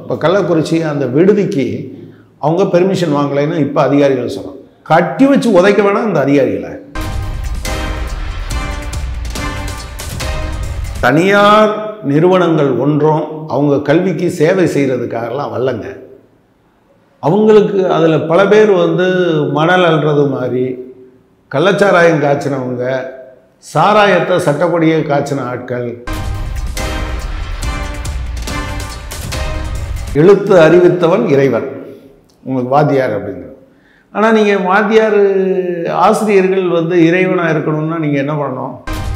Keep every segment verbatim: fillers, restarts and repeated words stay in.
இப்போ கள்ளக்குறிச்சி அந்த விடுதிக்கு அவங்க பெர்மிஷன் வாங்கலைன்னு இப்போ அதிகாரிகள் சொல்கிறோம். கட்டி வச்சு உதைக்க வேணாம் அந்த அதிகாரிகளை. தனியார் நிறுவனங்கள் ஒன்றும் அவங்க கல்விக்கு சேவை செய்கிறதுக்காகலாம் வரலங்க. அவங்களுக்கு அதில் பல பேர் வந்து மணல் அள்ளுறது மாதிரி, கள்ளச்சாராயம் காய்ச்சினவங்க, சாராயத்தை சட்டப்படியே காய்ச்சின ஆட்கள், எழுத்து அறிவித்தவன் இறைவன் உங்களுக்கு வாத்தியார் அப்படிங்கிறது. ஆனால் நீங்கள் வாத்தியார் ஆசிரியர்கள் வந்து இறைவனாக இருக்கணும்னா நீங்கள் என்ன பண்ணணும்?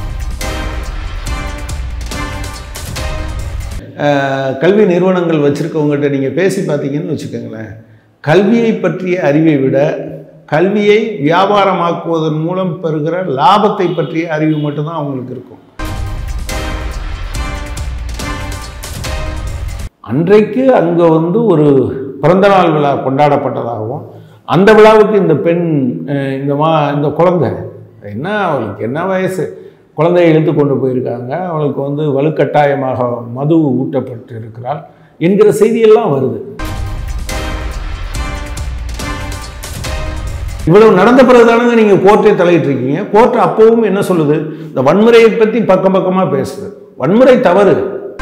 கல்வி நிறுவனங்கள் வச்சுருக்கவங்ககிட்ட நீங்கள் பேசி பார்த்தீங்கன்னு வச்சுக்கோங்களேன், கல்வியை பற்றிய அறிவை விட கல்வியை வியாபாரமாக்குவதன் மூலம் பெறுகிற லாபத்தை பற்றிய அறிவு மட்டும்தான் அவங்களுக்கு இருக்கும். அன்றைக்கு அங்கே வந்து ஒரு பிறந்தநாள் விழா கொண்டாடப்பட்டதாகவும், அந்த விழாவுக்கு இந்த பெண் இந்த மா இந்த குழந்தை என்ன அவளுக்கு என்ன வயசு, குழந்தையை இழுத்து கொண்டு போயிருக்காங்க, அவளுக்கு வந்து வலுக்கட்டாயமாக மது ஊட்டப்பட்டு இருக்கிறாள் என்கிற செய்தியெல்லாம் வருது. இவ்வளவு நடந்த பிறகுதானுங்க நீங்கள் கோர்ட்டை தலையிட்டு இருக்கீங்க. கோர்ட் அப்பவும் என்ன சொல்லுது? இந்த வன்முறையை பற்றி பக்கம் பக்கமாக பேசுது. வன்முறை தவறு.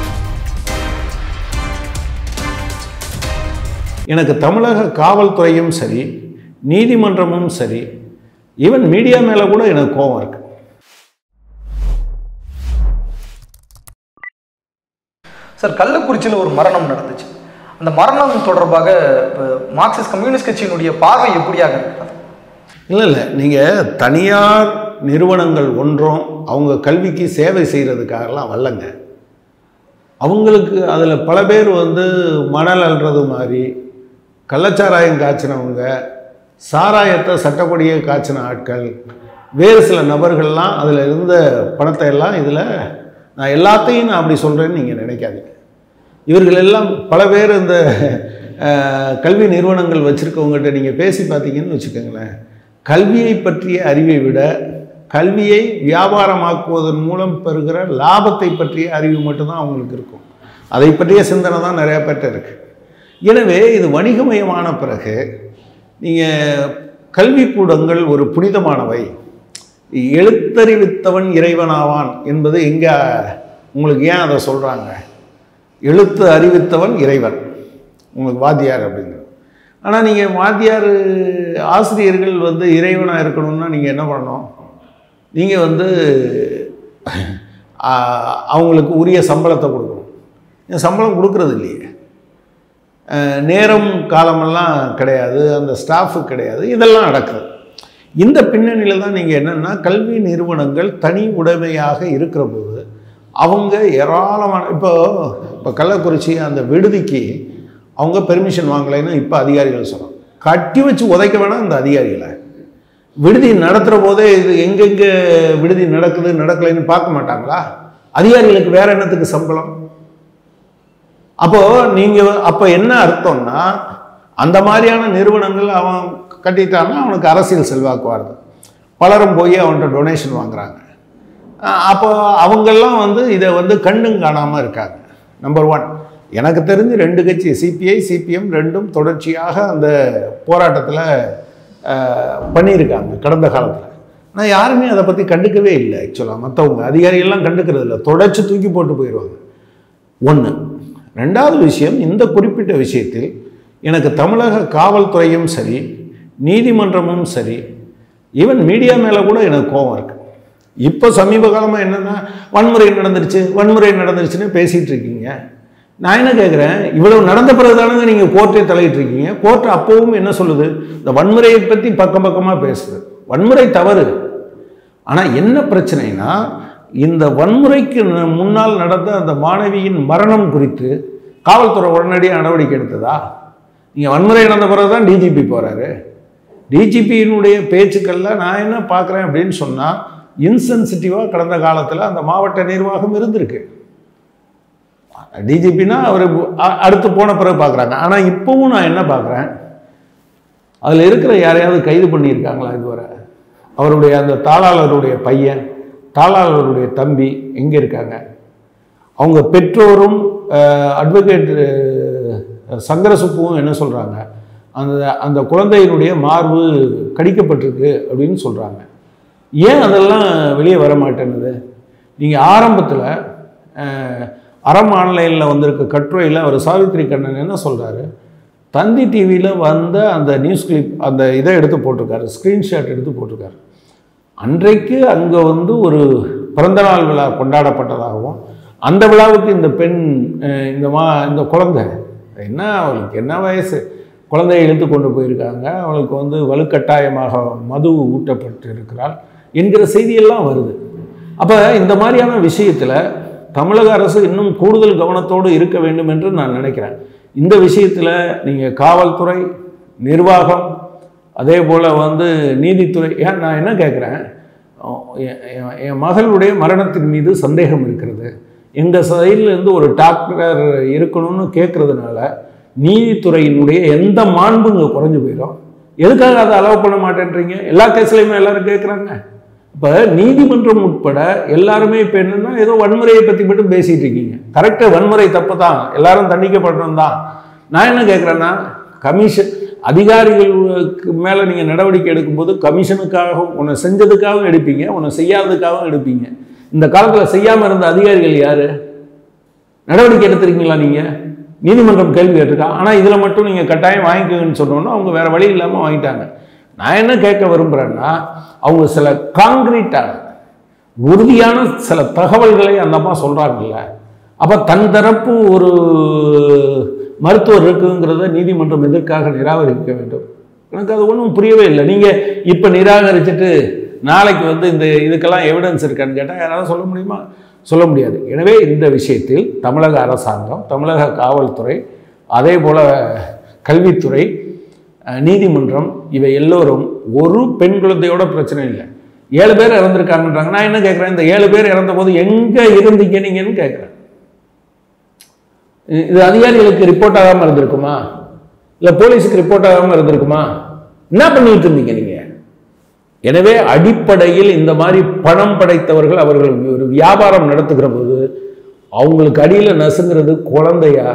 எனக்கு தமிழக காவல்துறையும் சரி, நீதிமன்றமும் சரி, ஈவன் மீடியா மேலே கூட எனக்கு கோபம் இருக்கு. சார், கள்ளக்குறிச்சியில் ஒரு மரணம் நடந்துச்சு. அந்த மரணம் தொடர்பாக மார்க்சிஸ்ட் கம்யூனிஸ்ட் கட்சியினுடைய பார்வை எப்படியாக இருக்கிறது? இல்லை இல்லை நீங்கள் தனியார் நிறுவனங்கள் ஒன்றும் அவங்க கல்விக்கு சேவை செய்கிறதுக்காகலாம் வரலங்க. அவங்களுக்கு அதில் பல பேர் வந்து மணல் அள்ளுறது மாதிரி, கள்ளச்சாராயம் காய்ச்சினவங்க, சாராயத்தை சட்டப்படியே காய்ச்சின ஆட்கள், வேறு சில நபர்கள்லாம் அதில் இருந்த பணத்தை எல்லாம் இதில் நான் எல்லாத்தையும் நான் அப்படி சொல்கிறேன்னு நீங்கள் நினைக்காதீங்க. இவர்கள் எல்லாம் பல பேர் இந்த கல்வி நிறுவனங்கள் வச்சுருக்கவங்ககிட்ட நீங்கள் பேசி பார்த்தீங்கன்னு வச்சுக்கோங்களேன், கல்வியை பற்றிய அறிவை விட கல்வியை வியாபாரமாக்குவதன் மூலம் பெறுகிற லாபத்தை பற்றிய அறிவு மட்டும்தான் அவங்களுக்கு இருக்கும். அதை பற்றிய சிந்தனை தான் நிறையா பேர்ட்ட இருக்குது. எனவே இது வணிகமயமான பிறகு நீங்கள் கல்விக்கூடங்கள் ஒரு புனிதமானவை, எழுத்தறிவித்தவன் இறைவனாவான் என்பது எங்கே உங்களுக்கு ஏன் அதை சொல்கிறாங்க? எழுத்து அறிவித்தவன் இறைவன் உங்களுக்கு வாத்தியார் அப்படிங்கிறது. ஆனால் நீங்கள் வாத்தியார் ஆசிரியர்கள் வந்து இறைவனாக இருக்கணும்னா நீங்கள் என்ன பண்ணணும்? நீங்கள் வந்து அவங்களுக்கு உரிய சம்பளத்தை கொடுக்கணும். சம்பளம் கொடுக்கறது இல்லையே, நேரம் காலமெல்லாம் கிடையாது, அந்த ஸ்டாஃபு கிடையாது, இதெல்லாம் நடக்குது. இந்த பின்னணியில் தான் நீங்கள் என்னென்னா, கல்வி நிறுவனங்கள் தனி உடைமையாக இருக்கிற போது அவங்க ஏராளமான இப்போ இப்போ கள்ளக்குறிச்சி அந்த விடுதிக்கு அவங்க பெர்மிஷன் வாங்கலைன்னு இப்போ அதிகாரிகள் சொல்கிறோம். கட்டி வச்சு உதைக்க வேணாம் அந்த அதிகாரிகளை. விடுதி நடத்துகிற போதே இது எங்கெங்கே விடுதி நடக்குது நடக்கலைன்னு பார்க்க மாட்டாங்களா? அதிகாரிகளுக்கு வேறு என்னத்துக்கு சம்பளம்? அப்போது நீங்கள் அப்போ என்ன அர்த்தம்னா, அந்த மாதிரியான நிறுவனங்கள் அவன் கட்டிட்டான்னா அவனுக்கு அரசியல் செல்வாக்கு வருது. பலரும் போய் அவன்கிட்ட டொனேஷன் வாங்குறாங்க. அப்போ அவங்கெல்லாம் வந்து இதை வந்து கண்டும் காணாமல் இருக்காங்க. நம்பர் ஒன், எனக்கு தெரிஞ்சு ரெண்டு கட்சி சிபிஐ சிபிஎம் ரெண்டும் தொடர்ச்சியாக அந்த போராட்டத்தில் பண்ணியிருக்காங்க கடந்த காலத்தில். ஆனால் யாருமே அதை பற்றி கண்டுக்கவே இல்லை. ஆக்சுவலாக மற்றவங்க அதிகாரிகள்லாம் கண்டுக்கிறது இல்லை, தொடர்ச்சி தூக்கி போட்டு போயிடுவாங்க. ஒன்று. ரெண்டாவது விஷயம், இந்த குறிப்பிட்ட விஷயத்தில் எனக்கு தமிழக காவல்துறையும் சரி, நீதிமன்றமும் சரி, ஈவன் மீடியா மேலே கூட எனக்கு கோபம் இருக்குது. இப்போ சமீப காலமாக என்னென்னா வன்முறை நடந்துருச்சு வன்முறை நடந்துருச்சுன்னு பேசிகிட்டு இருக்கீங்க. நான் என்ன கேட்குறேன், இவ்வளவு நடந்த பிறகுதானுங்க நீங்கள் கோர்ட்டை தலையிட்டு இருக்கீங்க. கோர்ட் அப்பவும் என்ன சொல்லுது? இந்த வன்முறையை பற்றி பக்கம் பக்கமாக பேசுது. வன்முறை தவறு. ஆனால் என்ன பிரச்சனைனா, இந்த வன்முறைக்கு முன்னால் நடந்த அந்த மாணவியின் மரணம் குறித்து காவல்துறை உடனடியாக நடவடிக்கை எடுத்ததா? நீங்கள் வன்முறை நடந்த பிறகு தான் டிஜிபி போகிறாரு. டிஜிபியினுடைய பேச்சுக்களில் நான் என்ன பார்க்குறேன் அப்படின்னு சொன்னால், இன்சென்சிட்டிவாக கடந்த காலத்தில் அந்த மாவட்ட நிர்வாகம் இருந்திருக்கு. டிஜிபினா அவர் அடுத்து போன பிறகு பார்க்குறாங்க. ஆனால் இப்போவும் நான் என்ன பார்க்குறேன், அதில் இருக்கிற யாரையாவது கைது பண்ணியிருக்காங்களா இதுவரை? அவருடைய அந்த தாளாளருடைய பையன், தாளாளருடைய தம்பி எங்கே இருக்காங்க? அவங்க பெற்றோரும் அட்வொகேட் சங்கரசுப்புவும் என்ன சொல்கிறாங்க, அந்த அந்த குழந்தையினுடைய மார்பு கடிக்கப்பட்டிருக்கு அப்படின்னு சொல்கிறாங்க. ஏன் அதெல்லாம் வெளியே வர மாட்டேன்னுது? நீங்கள் ஆரம்பத்தில் அறம் ஆன்லைனில் வந்திருக்க கட்டுரையில் அவர் சாவித்ரி கண்ணன் என்ன சொல்கிறாரு, தந்தி டிவியில் வந்த அந்த நியூஸ் கிளிப் அந்த இதை எடுத்து போட்டிருக்காரு, ஸ்க்ரீன்ஷாட் எடுத்து போட்டிருக்காரு. அன்றைக்கு அங்கே வந்து ஒரு பிறந்தநாள் விழா கொண்டாடப்பட்டதாகவும், அந்த விழாவுக்கு இந்த பெண் இந்த மா இந்த குழந்தை என்ன அவளுக்கு என்ன வயசு, குழந்தையை இழுத்து கொண்டு போயிருக்காங்க, அவளுக்கு வந்து வலுக்கட்டாயமாக மது ஊட்டப்பட்டு இருக்கிறாள் என்கிற செய்தியெல்லாம் வருது. அப்போ இந்த மாதிரியான விஷயத்தில் தமிழக அரசு இன்னும் கூடுதல் கவனத்தோடு இருக்க வேண்டும் என்று நான் நினைக்கிறேன். இந்த விஷயத்தில் நீங்கள் காவல்துறை, நிர்வாகம், அதே போல் வந்து நீதித்துறை, ஏன் நான் என்ன கேட்குறேன், என் மகளுடைய மரணத்தின் மீது சந்தேகம் இருக்கிறது, எங்கள் சைட்லேருந்து ஒரு டாக்டர் இருக்கணும்னு கேட்குறதுனால நீதித்துறையினுடைய எந்த மாண்பு இங்கே குறைஞ்சி போயிடும். எதுக்காக அதை அலோவ் பண்ண மாட்டேன்றீங்க? எல்லா கேஸ்லையுமே எல்லாரும் கேட்குறாங்க. இப்போ நீதிமன்றம் உட்பட எல்லாருமே இப்போ என்னென்னா ஏதோ வன்முறையை பற்றி மட்டும் பேசிகிட்டு இருக்கீங்க. கரெக்டாக வன்முறை தப்பு தான், எல்லாரும் தண்டிக்கப்படணும் தான். நான் என்ன கேட்குறேன்னா, கமிஷன் அதிகாரிகளுக்கு மேலே நீங்கள் நடவடிக்கை எடுக்கும்போது கமிஷனுக்காகவும் உன்னை செஞ்சதுக்காகவும் எடுப்பீங்க, உன்னை செய்யாததுக்காகவும் எடுப்பீங்க. இந்த காலத்தில் செய்யாமல் இருந்த அதிகாரிகள் யார்? நடவடிக்கை எடுத்துருக்கீங்களா நீங்கள்? நீதிமன்றம் கேள்வி கேட்டிருக்கா. ஆனால் இதில் மட்டும் நீங்கள் கட்டாயம் வாங்கிக்கோங்கன்னு சொன்னோன்னா அவங்க வேறு வழி இல்லாமல் வாங்கிட்டாங்க. நான் என்ன கேட்க விரும்புகிறேன்னா, அவங்க சில காங்கிரீட்டான உறுதியான சில தகவல்களை அந்த அம்மா சொல்கிறாங்கல்ல, அப்போ தன் தரப்பு ஒரு மருத்துவர் இருக்குங்கிறத நீதிமன்றம் எதற்காக நிராகரிக்க வேண்டும்? எனக்கு அது ஒன்றும் புரியவே இல்லை. நீங்கள் இப்போ நிராகரிச்சுட்டு நாளைக்கு வந்து இந்த இதுக்கெல்லாம் எவிடன்ஸ் இருக்கான்னு கேட்டால் யாராவது சொல்ல முடியுமா? சொல்ல முடியாது. எனவே இந்த விஷயத்தில் தமிழக அரசாங்கம், தமிழக காவல்துறை, அதே போல் கல்வித்துறை, நீதிமன்றம், இவை எல்லோரும் ஒரு பெண் குழந்தையோட பிரச்சனை இல்லை, ஏழு பேர் இறந்துருக்காங்கன்றாங்க. நான் என்ன கேட்குறேன், இந்த ஏழு பேர் இறந்த போது எங்கே இருந்தீங்க நீங்கன்னு கேட்குறேன். இது அதிகாரிகளுக்கு ரிப்போர்ட் ஆகாமல் இருந்திருக்குமா? இல்லை போலீஸுக்கு ரிப்போர்ட் ஆகாமல் இருந்திருக்குமா? என்ன பண்ணிட்டு இருந்தீங்க நீங்கள்? எனவே அடிப்படையில் இந்த மாதிரி பணம் படைத்தவர்கள் அவர்கள் ஒரு வியாபாரம் நடத்துகிற போது அவங்களுக்கு அடியில் நசுங்கிறது குழந்தையா,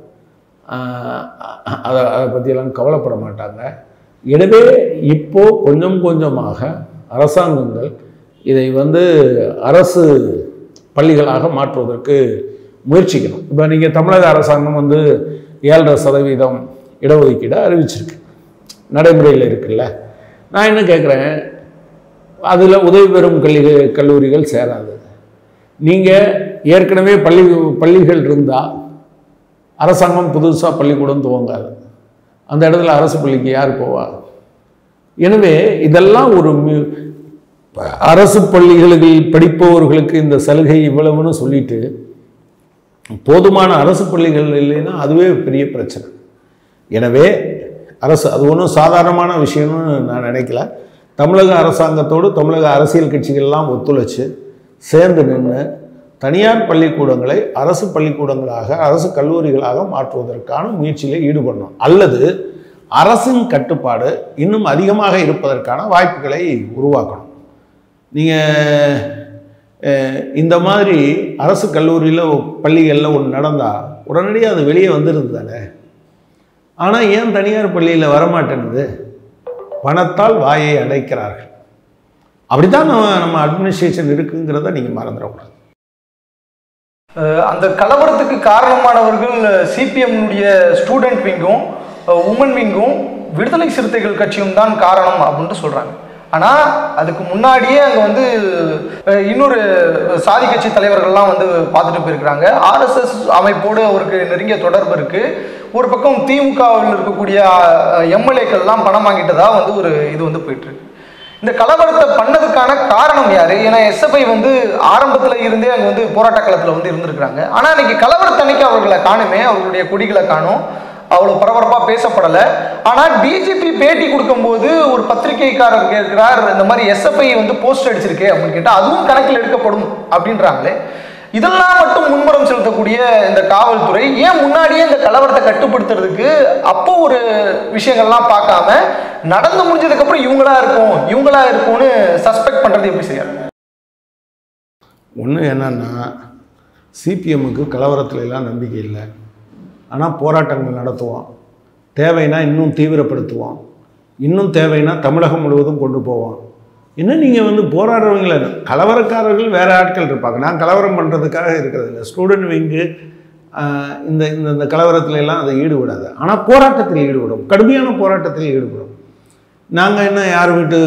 அதை அதை பற்றியெல்லாம் கவலைப்பட மாட்டாங்க. எனவே இப்போ கொஞ்சம் கொஞ்சமாக அரசாங்கங்கள் இதை வந்து அரசு பள்ளிகளாக மாற்றுவதற்கு முயற்சிக்கணும். இப்போ நீங்கள் தமிழக அரசாங்கம் வந்து ஏழரை சதவீதம் இடஒதுக்கீடு அறிவிச்சிருக்கு, நடைமுறையில் இருக்குல்ல. நான் என்ன கேட்குறேன், அதில் உதவி பெறும் கல்வி கல்லூரிகள் சேராது. நீங்கள் ஏற்கனவே பள்ளி பள்ளிகள் இருந்தால் அரசாங்கம் புதுசாக பள்ளிக்கூடம் துவங்காது. அந்த இடத்துல அரசு பள்ளிக்கு யார் போவா? எனவே இதெல்லாம் ஒரு அரசு பள்ளிகளில் படிப்பவர்களுக்கு இந்த சலுகை இவ்வளவுன்னு சொல்லிட்டு போதுமான அரசு பள்ளிகள் இல்லைன்னா அதுவே பெரிய பிரச்சனை. எனவே அரசு அது ஒன்றும் சாதாரணமான விஷயம்னு நான் நினைக்கல. தமிழக அரசாங்கத்தோடு தமிழக அரசியல் கட்சிகள்லாம் ஒத்துழைச்சு சேர்ந்து நின்று தனியார் பள்ளிக்கூடங்களை அரசு பள்ளிக்கூடங்களாக, அரசு கல்லூரிகளாக மாற்றுவதற்கான முயற்சியில் ஈடுபடணும். அல்லது அரசின் கட்டுப்பாடு இன்னும் அதிகமாக இருப்பதற்கான வாய்ப்புகளை உருவாக்கணும். நீங்கள் இந்த மாதிரி அரசு கல்லூரியில் பள்ளிகளில் ஒன்று நடந்தால் உடனடியாக அது வெளியே வந்துடுது தானே. ஆனால் ஏன் தனியார் பள்ளியில் வரமாட்டேன்னுது? பணத்தால் வாயை அடைக்கிறார்கள். அப்படித்தான் நம்ம நம்ம அட்மினிஸ்ட்ரேஷன் இருக்குங்கிறத நீங்கள் மறந்துடக்கூடாது. அந்த கலவரத்துக்கு காரணமானவர்கள் சிபிஎம்னுடைய ஸ்டூடெண்ட் விங்கும் உமன் விங்கும் விடுதலை சிறுத்தைகள் கட்சியும் தான் காரணம் அப்படின்ட்டு சொல்கிறாங்க. ஆனால் அதுக்கு முன்னாடியே அங்கே வந்து இன்னொரு சாதி கட்சி தலைவர்கள்லாம் வந்து பார்த்துட்டு போயிருக்கிறாங்க. ஆர்எஸ்எஸ் அமைப்போடு அவருக்கு நெருங்கிய தொடர்பு இருக்குது. ஒரு பக்கம் திமுகவில் இருக்கக்கூடிய எம்எல்ஏக்கள்லாம் பணம் வாங்கிட்டதா வந்து ஒரு இது வந்து போயிட்டுருக்கு. இந்த கலவரத்தை பண்ணதுக்கான காரணம் யார்? ஏன்னா எஸ்எஃப்ஐ வந்து ஆரம்பத்தில் இருந்தே அங்கே வந்து போராட்ட காலத்தில் வந்து இருந்திருக்கிறாங்க. ஆனால் இன்னைக்கு கலவரத்தன்னைக்கு அவர்களை காணுமே, அவர்களுடைய கொடிகளை காணும், அவ்வளோ பரபரப்பாக பேசப்படலை. ஆனால் டிஜிபி பேட்டி கொடுக்கும்போது ஒரு பத்திரிகைக்காரர் கேட்கிறார், இந்த மாதிரி எஸ்எஃப்ஐ வந்து போஸ்ட் அடிச்சிருக்கே அப்படின்னு கேட்டால் அதுவும் கணக்கில் எடுக்கப்படும் அப்படின்றாங்களே. இதெல்லாம் மட்டும் முன்முறம் செலுத்தக்கூடிய இந்த காவல்துறை ஏன் முன்னாடியே இந்த கலவரத்தை கட்டுப்படுத்துறதுக்கு அப்போ ஒரு விஷயங்கள்லாம் பார்க்காம நடந்து முடிஞ்சதுக்கு அப்புறம் இவங்களா இருக்கும் இவங்களா இருக்கும்னு சஸ்பெக்ட் பண்றது எப்படி செய்யாது? ஒன்று என்னன்னா, சிபிஎம்முக்கு கலவரத்துல எல்லாம் நம்பிக்கை இல்லை. ஆனால் போராட்டங்கள் நடத்துவோம், தேவைன்னா இன்னும் தீவிரப்படுத்துவோம், இன்னும் தேவைன்னா தமிழகம் முழுவதும் கொண்டு போவோம். என்ன நீங்கள் வந்து போராடுறவங்கள கலவரக்காரர்கள் வேறு ஆட்கள் இருப்பாங்க. நான் கலவரம் பண்ணுறதுக்காக இருக்கிறது இல்லை. ஸ்டூடெண்ட் விங்கு இந்த இந்த இந்த கலவரத்துல எல்லாம் அதை ஈடுபடாது. ஆனால் போராட்டத்தில் ஈடுபடும், கடுமையான போராட்டத்தில் ஈடுபடும். நாங்கள் என்ன யார் வீட்டு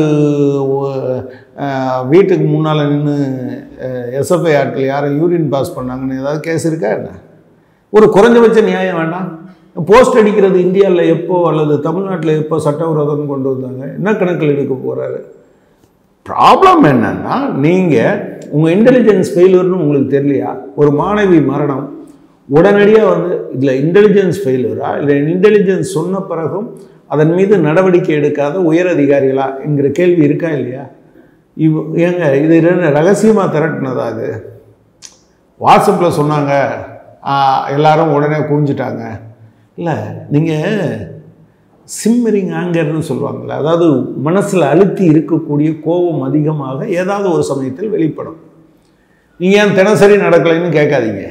வீட்டுக்கு முன்னால் நின்று எஸ்எஃப்ஐ ஆட்கள் யாரும் யூரின் பாஸ் பண்ணாங்கன்னு ஏதாவது கேஸ் இருக்கா என்ன? ஒரு குறைஞ்சபட்ச நியாயம் வேண்டாம்? போஸ்ட் அடிக்கிறது இந்தியாவில் எப்போ அல்லது தமிழ்நாட்டில் எப்போ சட்டவிரோதம் கொண்டு வந்தாங்க? என்ன கணக்கில் எடுக்க போகிறாரு? ப்ராப்ளம் என்னன்னா, நீங்கள் உங்கள் இன்டெலிஜென்ஸ் ஃபெயிலியர்னு உங்களுக்கு தெரியலையா? ஒரு மாணவி மரணம், உடனடியாக வந்து இதில் இன்டெலிஜென்ஸ் ஃபெயிலியரா இல்லை இன்டெலிஜென்ஸ் சொன்ன பிறகும் அதன் மீது நடவடிக்கை எடுக்காத உயர் அதிகாரிகளா என்கிற கேள்வி இருக்கா இல்லையா? இவ் ஏங்க இது ரகசியமாக திரட்டினதா? அது வாட்ஸ்அப்பில் சொன்னாங்க, எல்லாரும் உடனே கூஞ்சிட்டாங்க. இல்லை, நீங்கள் சிம்மரிங் ஆங்கர்னு சொல்லுவாங்கள்ல, அதாவது மனசில் அழுத்தி இருக்கக்கூடிய கோபம் அதிகமாக ஏதாவது ஒரு சமயத்தில் வெளிப்படும். நீங்கள் ஏன் தினசரி நடக்கலைன்னு கேட்காதீங்க.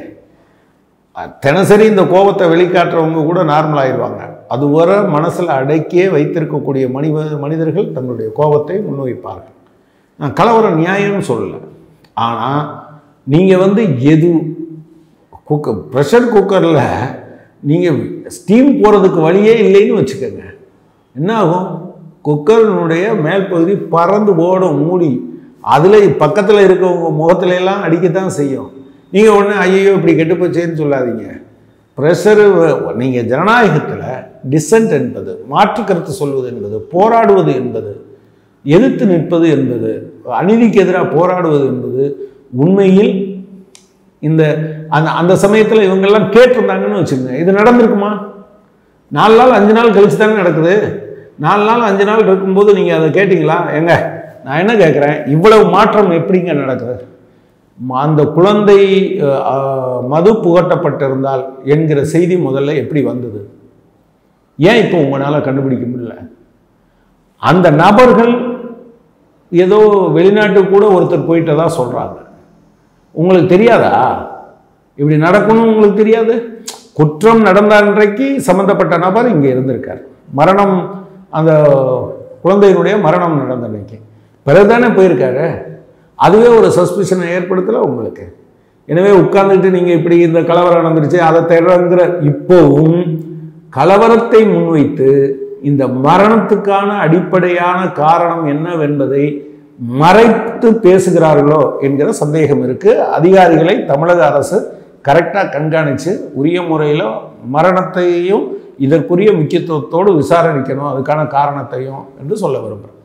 தினசரி இந்த கோபத்தை வெளிக்காட்டுறவங்க கூட நார்மல் ஆயிடுவாங்க. அதுவரை மனசில் அடக்கியே வைத்திருக்கக்கூடிய மனித மனிதர்கள் தங்களுடைய கோபத்தை முன்வைப்பார்கள். நான் கலவரம் நியாயம்னு சொல்லலை. ஆனால் நீங்கள் வந்து எது குக்கர் ப்ரெஷர் குக்கரில் நீங்கள் ஸ்டீம் போகிறதுக்கு வழியே இல்லைன்னு வச்சுக்கோங்க, என்ன ஆகும்? குக்கரினுடைய மேல் பகுதி பறந்து ஓடும், மூடி அதில் பக்கத்தில் இருக்கவங்க முகத்துலலாம் அடிக்கத்தான் செய்யும். நீங்கள் ஒன்று ஐயோ இப்படி கெட்டு போச்சேன்னு சொல்லாதீங்க. ப்ரெஷரு நீங்கள் ஜனநாயகத்தில் டிசன்ட் என்பது, மாற்று கருத்து சொல்வது என்பது, போராடுவது என்பது, எதிர்த்து நிற்பது என்பது, அநீதிக்கு எதிராக போராடுவது என்பது உண்மையில் இந்த அந்த அந்த சமயத்தில் இவங்கெல்லாம் கேட்டிருந்தாங்கன்னு வச்சுக்கோங்க, இது நடந்திருக்குமா? நாலு நாள் அஞ்சு நாள் கழிச்சு தானே நடக்குது. நாலு நாள் அஞ்சு நாள் இருக்கும்போது நீங்கள் அதை கேட்டிங்களா? எங்க நான் என்ன கேட்குறேன், இவ்வளவு மாற்றம் எப்படிங்க நடக்குது? அந்த குழந்தை மது புகட்டப்பட்டிருந்தால் என்கிற செய்தி முதல்ல எப்படி வந்தது? ஏன் இப்போ உங்களால் கண்டுபிடிக்க முடியல? அந்த நபர்கள் ஏதோ வெளிநாட்டுக்கு கூட ஒருத்தர் போயிட்டதா சொல்கிறாங்க. உங்களுக்கு தெரியாதா இப்படி நடக்கணும்? உங்களுக்கு தெரியாது? குற்றம் நடந்த அன்றைக்கு சம்பந்தப்பட்ட நபர் இங்கே இருந்திருக்கார். மரணம், அந்த குழந்தையினுடைய மரணம் நடந்த அன்றைக்கு பிறகுதானே போயிருக்காரு. அதுவே ஒரு சஸ்பிஷனை ஏற்படுத்தலை உங்களுக்கு. எனவே உட்கார்ந்துட்டு நீங்கள் இப்படி இந்த கலவரம் நடந்துருச்சு அதை தேடுங்கிற, இப்போவும் கலவரத்தை முன்வைத்து இந்த மரணத்துக்கான அடிப்படையான காரணம் என்னவென்பதை மறைத்து பேசுகிறார்களோ என்கிற சந்தேகம் இருக்கு. அதிகாரிகளை தமிழக அரசு கரெக்டாக கண்காணித்து உரிய முறையில் மரணத்தையும் இதற்குரிய முக்கியத்துவத்தோடு விசாரணிக்கணும், அதுக்கான காரணத்தையும் என்று சொல்ல விரும்புகிறேன்.